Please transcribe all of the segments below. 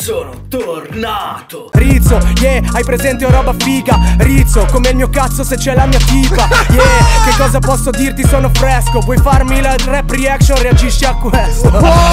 sono tornato. Rizzo, yeah, hai presente o roba figa? Rizzo, come il mio cazzo se c'è la mia tipa. Yeah, che cosa posso dirti? Sono fresco. Vuoi farmi la rap reaction? Reagisci a questo.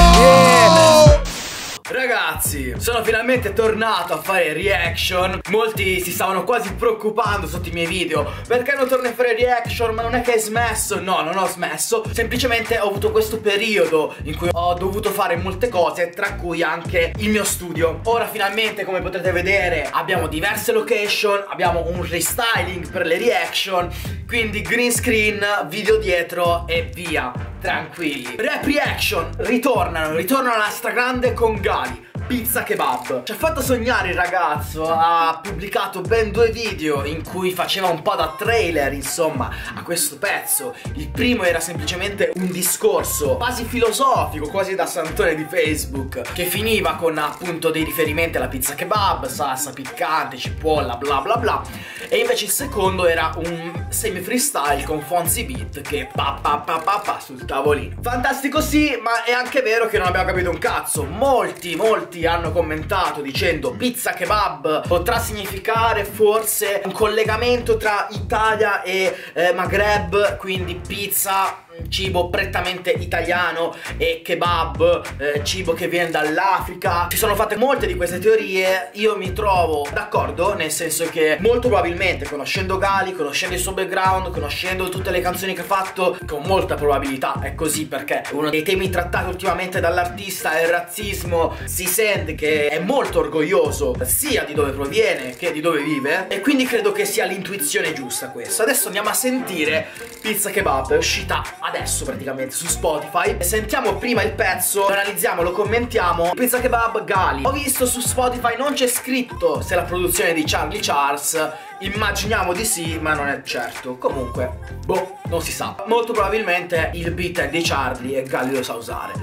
Yeah. Ragazzi, sono finalmente tornato a fare reaction. Molti si stavano quasi preoccupando sotto i miei video: perché non torni a fare reaction? Ma non è che hai smesso. No, non ho smesso. Semplicemente ho avuto questo periodo in cui ho dovuto fare molte cose, tra cui anche il mio studio. Ora finalmente, come potrete vedere, abbiamo diverse location, abbiamo un restyling per le reaction, quindi green screen, video dietro e via. Tranquilli. Rap reaction ritornano alla stragrande con Gali, Pizza Kebab. Ci ha fatto sognare il ragazzo, ha pubblicato ben 2 video in cui faceva un po' da trailer, insomma, a questo pezzo. Il primo era semplicemente un discorso quasi filosofico, quasi da santone di Facebook, che finiva con appunto dei riferimenti alla pizza kebab, salsa piccante, cipolla, bla bla bla. E invece il secondo era un semi freestyle con Fonzie Beat che pa sul tavolino. Fantastico sì, ma è anche vero che non abbiamo capito un cazzo. Molti hanno commentato dicendo pizza kebab potrà significare forse un collegamento tra Italia e Maghreb, quindi pizza, cibo prettamente italiano, e kebab, cibo che viene dall'Africa. Ci sono fatte molte di queste teorie. Io mi trovo d'accordo, nel senso che molto probabilmente, conoscendo Gali, conoscendo il suo background, conoscendo tutte le canzoni che ha fatto, con molta probabilità è così, perché uno dei temi trattati ultimamente dall'artista è il razzismo. Si sente che è molto orgoglioso sia di dove proviene che di dove vive, e quindi credo che sia l'intuizione giusta questa. Adesso andiamo a sentire Pizza Kebab, è uscita adesso praticamente su Spotify. Sentiamo prima il pezzo, lo analizziamo, lo commentiamo. Pizza Kebab Gali. Ho visto su Spotify non c'è scritto se è la produzione di Charlie Charles. Immaginiamo di sì, ma non è certo. Comunque, boh, non si sa. Molto probabilmente il beat è di Charlie e Gali lo sa usare.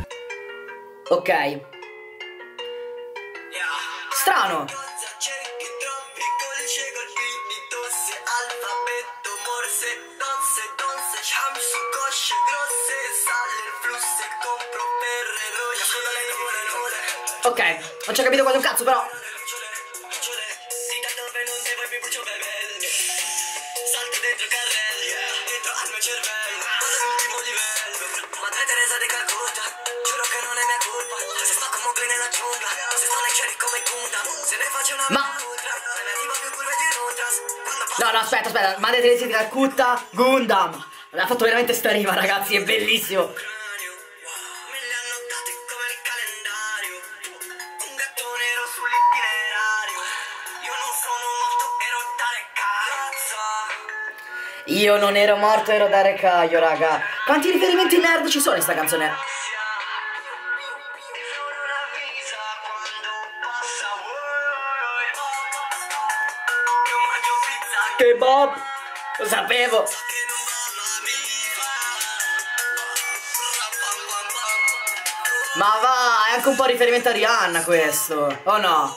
Ok. Strano. Ok, non ci ho capito quasi un cazzo però. Ma no, aspetta, Madre Teresa di Calcutta, Gundam. Ha fatto veramente sta rima, ragazzi, è bellissimo. Io non ero morto, ero da Recaio, raga. Quanti riferimenti nerd ci sono in sta canzone? Kebab, lo sapevo. Ma va, è anche un po' riferimento a Rihanna questo, o no?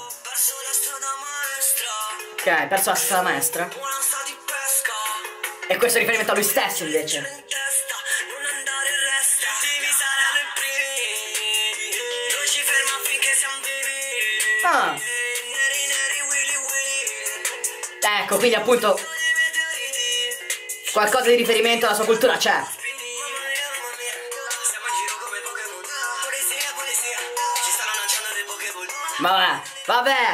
Ok, perso la strada maestra. E questo è riferimento a lui stesso invece. Ah. Ecco, quindi appunto qualcosa di riferimento alla sua cultura c'è. Vabbè.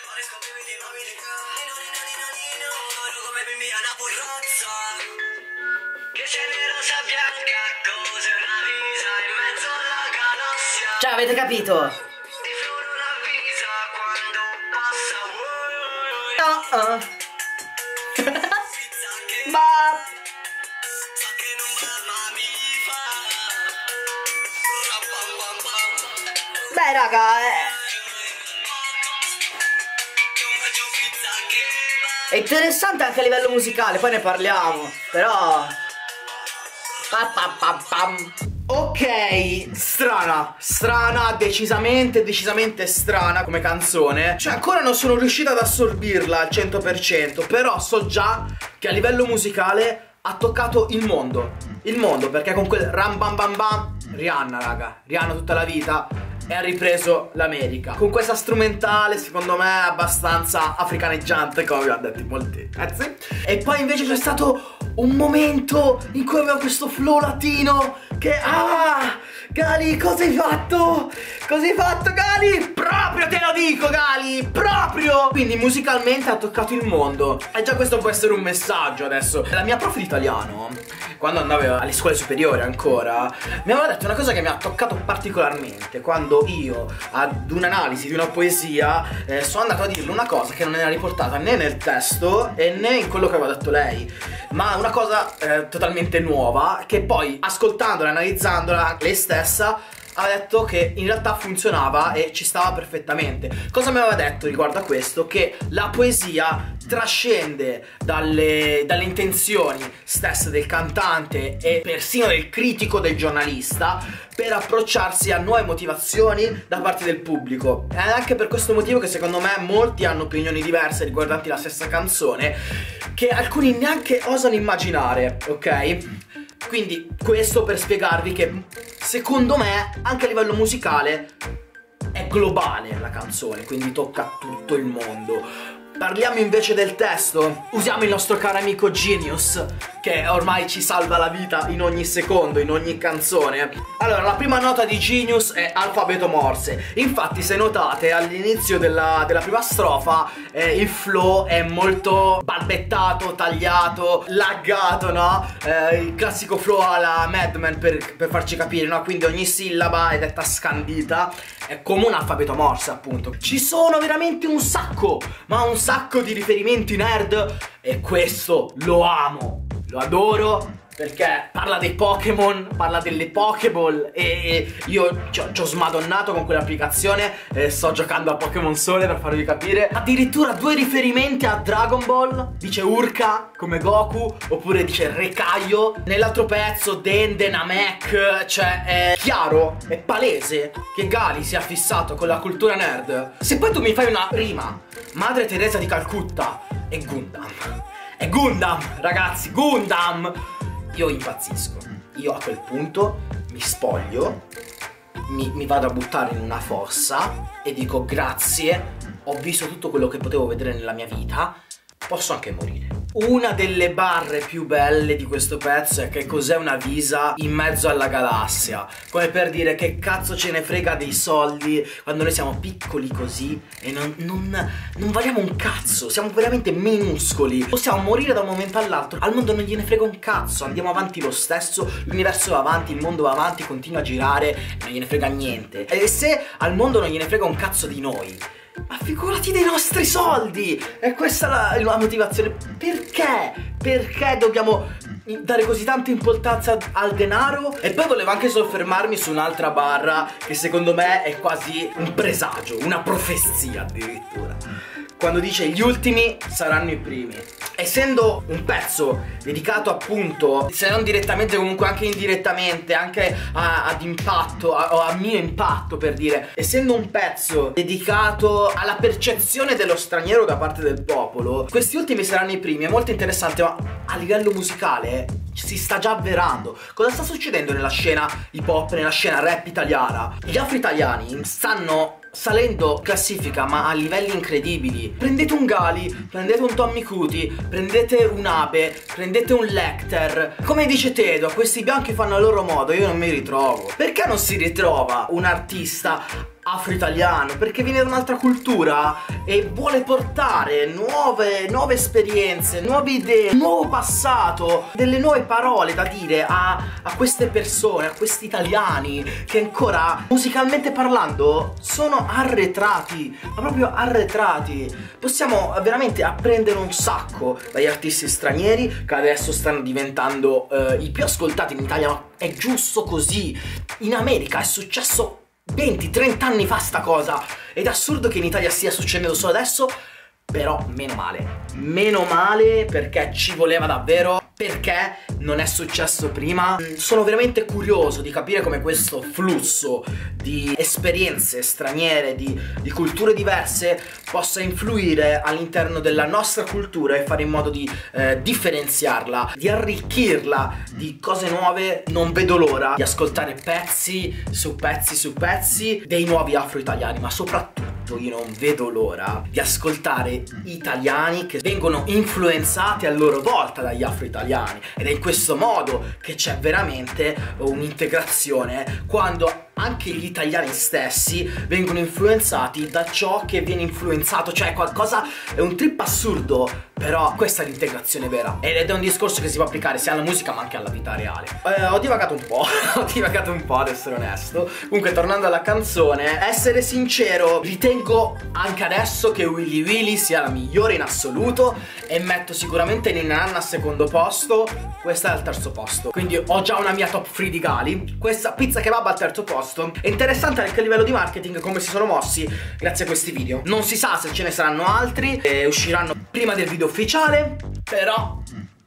Cioè, avete capito? Beh, raga, è interessante anche a livello musicale, poi ne parliamo. Però ok, strana, decisamente strana come canzone. Cioè ancora non sono riuscito ad assorbirla al 100%, però so già che a livello musicale ha toccato il mondo, perché con quel ram bam bam bam, Rihanna, raga, Rihanna tutta la vita. e ha ripreso l'America con questa strumentale secondo me abbastanza africaneggiante, come vi ho detto in molti pezzi. E poi invece c'è stato un momento in cui avevo questo flow latino che Gali, cosa hai fatto? Cosa hai fatto, Gali? Proprio te lo dico, Gali, proprio! Quindi musicalmente ha toccato il mondo. E già questo può essere un messaggio adesso. La mia prof di italiano, quando andavo alle scuole superiori ancora, mi aveva detto una cosa che mi ha toccato particolarmente. Quando io, ad un'analisi di una poesia, sono andato a dirle una cosa che non era riportata né nel testo e né in quello che aveva detto lei, ma una cosa totalmente nuova, che poi ascoltandola, analizzandola lei stessa ha detto che in realtà funzionava e ci stava perfettamente. Cosa mi aveva detto riguardo a questo? Che la poesia trascende dalle intenzioni stesse del cantante e persino del critico, del giornalista, per approcciarsi a nuove motivazioni da parte del pubblico. È anche per questo motivo che secondo me molti hanno opinioni diverse riguardanti la stessa canzone, che alcuni neanche osano immaginare, ok? Quindi questo per spiegarvi che secondo me anche a livello musicale è globale la canzone, quindi tocca tutto il mondo. Parliamo invece del testo. Usiamo il nostro caro amico Genius, che ormai ci salva la vita in ogni secondo, in ogni canzone. Allora, la prima nota di Genius è alfabeto Morse. Infatti, se notate, all'inizio della prima strofa il flow è molto balbettato, tagliato, laggato, no? Il classico flow alla Mad Men, per farci capire, no? Quindi ogni sillaba è detta scandita. È come un alfabeto Morse, appunto. Ci sono veramente un sacco, ma un sacco di riferimenti nerd, e questo lo amo, lo adoro, perché parla dei Pokémon, parla delle Pokéball, e io ci ho smadonnato con quell'applicazione. Sto giocando a Pokémon Sole, per farvi capire. Addirittura 2 riferimenti a Dragon Ball. Dice Urka come Goku, oppure dice Rekaio. Nell'altro pezzo Dende, Namek. Cioè è chiaro, è palese che Gali sia fissato con la cultura nerd. Se poi tu mi fai una rima Madre Teresa di Calcutta e Gundam, è Gundam, ragazzi, Gundam, io impazzisco. Io a quel punto mi spoglio, mi vado a buttare in una fossa e dico grazie, ho visto tutto quello che potevo vedere nella mia vita, posso anche morire. Una delle barre più belle di questo pezzo è che cos'è una visa in mezzo alla galassia, come per dire che cazzo ce ne frega dei soldi quando noi siamo piccoli così e non valiamo un cazzo, siamo veramente minuscoli, possiamo morire da un momento all'altro, al mondo non gliene frega un cazzo, andiamo avanti lo stesso, l'universo va avanti, il mondo va avanti, continua a girare, non gliene frega niente. E se al mondo non gliene frega un cazzo di noi, ma figurati dei nostri soldi! E questa è la motivazione. Perché? Perché dobbiamo dare così tanta importanza al denaro? E poi volevo anche soffermarmi su un'altra barra che secondo me è quasi un presagio, una profezia addirittura, quando dice gli ultimi saranno i primi. Essendo un pezzo dedicato appunto, se non direttamente comunque anche indirettamente, anche ad impatto, o a mio impatto, per dire, essendo un pezzo dedicato alla percezione dello straniero da parte del popolo, questi ultimi saranno i primi, è molto interessante, ma a livello musicale si sta già avverando. Cosa sta succedendo nella scena hip hop, nella scena rap italiana? Gli afro-italiani stanno salendo in classifica, ma a livelli incredibili. Prendete un Gali, prendete un Tommy Cuti, prendete un Abe, prendete un Lecter. Come dice Tedo, questi bianchi fanno a loro modo, io non mi ritrovo. Perché non si ritrova un artista afro-italiano? Perché viene da un'altra cultura e vuole portare nuove esperienze, nuove idee, un nuovo passato, delle nuove parole da dire a queste persone, a questi italiani che ancora musicalmente parlando sono arretrati, ma proprio arretrati. Possiamo veramente apprendere un sacco dagli artisti stranieri che adesso stanno diventando i più ascoltati in Italia, ma è giusto così. In America è successo 20-30 anni fa sta cosa, ed è assurdo che in Italia stia succedendo solo adesso. Però meno male, perché ci voleva davvero. perché non è successo prima. Sono veramente curioso di capire come questo flusso di esperienze straniere, di culture diverse possa influire all'interno della nostra cultura e fare in modo di differenziarla, di arricchirla di cose nuove. Non vedo l'ora di ascoltare pezzi su pezzi su pezzi dei nuovi afro-italiani, ma soprattutto io non vedo l'ora di ascoltare italiani che vengono influenzati a loro volta dagli afro-italiani, ed è in questo modo che c'è veramente un'integrazione, quando anche gli italiani stessi vengono influenzati da ciò che viene influenzato, cioè qualcosa, è un trip assurdo, però questa è l'integrazione vera, ed è un discorso che si può applicare sia alla musica ma anche alla vita reale. Ho divagato un po', ad essere onesto. Comunque, tornando alla canzone, essere sincero, ritengo anche adesso che Willy Willy sia la migliore in assoluto, e metto sicuramente Ninna Nanna al secondo posto, questa è al terzo posto, quindi ho già una mia top 3 di Gali. Questa Pizza Kebab al terzo posto. È interessante anche a livello di marketing come si sono mossi grazie a questi video. Non si sa se ce ne saranno altri, usciranno prima del video ufficiale, però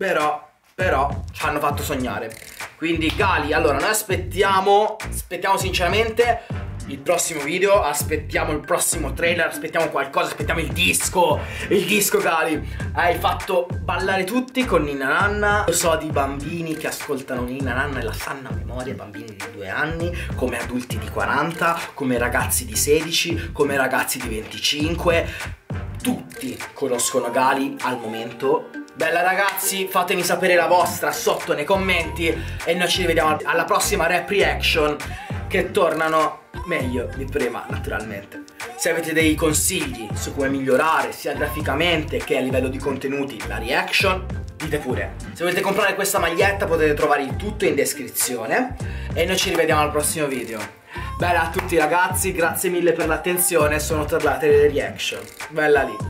ci hanno fatto sognare. Quindi Gali, allora noi aspettiamo sinceramente il prossimo video, aspettiamo il prossimo trailer, aspettiamo qualcosa, aspettiamo il disco Gali. Hai fatto ballare tutti con Ninna Nanna. Io so di bambini che ascoltano Ninna Nanna e la sanno a memoria, bambini di 2 anni, come adulti di 40, come ragazzi di 16, come ragazzi di 25. Tutti conoscono Gali al momento. Bella ragazzi, fatemi sapere la vostra sotto nei commenti, e noi ci rivediamo alla prossima rap reaction, che tornano meglio di prima, naturalmente. Se avete dei consigli su come migliorare sia graficamente che a livello di contenuti la reaction, dite pure. Se volete comprare questa maglietta potete trovare il tutto in descrizione, e noi ci rivediamo al prossimo video. Bella a tutti ragazzi, grazie mille per l'attenzione, sono tornate le reaction. Bella lì.